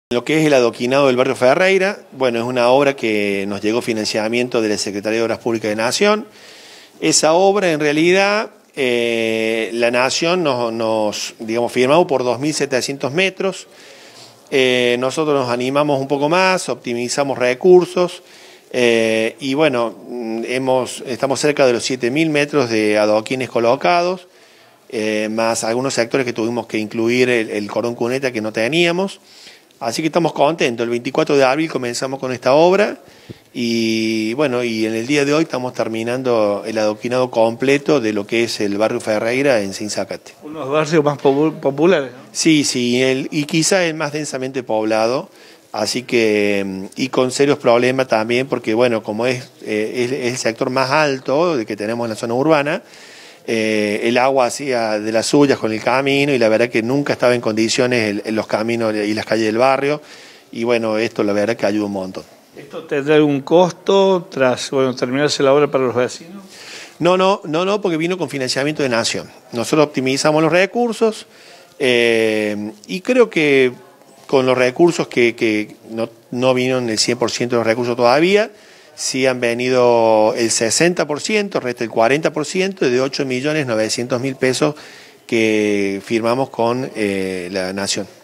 Lo que es el adoquinado del barrio Ferreira, bueno, es una obra que nos llegó financiamiento de la Secretaría de Obras Públicas de Nación. Esa obra, en realidad, la Nación nos firmamos por 2.700 metros. Nosotros nos animamos un poco más, optimizamos recursos y bueno, estamos cerca de los 7.000 metros de adoquines colocados, más algunos sectores que tuvimos que incluir el cordón cuneta que no teníamos. Así que estamos contentos. El 24 de abril comenzamos con esta obra y bueno, y en el día de hoy estamos terminando el adoquinado completo de lo que es el barrio Ferreira en Sinzacate. Unos barrios más populares, ¿no? Sí, y quizá el más densamente poblado, así que, y con serios problemas también, porque bueno, como es el sector más alto que tenemos en la zona urbana, el agua hacía de las suyas con el camino y la verdad que nunca estaba en condiciones los caminos y las calles del barrio y bueno, esto la verdad que ayuda un montón. ¿Esto tendrá algún costo tras terminarse la obra para los vecinos? No, porque vino con financiamiento de Nación. Nosotros optimizamos los recursos y creo que con los recursos que no vinieron el 100% de los recursos todavía, sí han venido el 60%, resta el 40% de 8.900.000 pesos que firmamos con la Nación.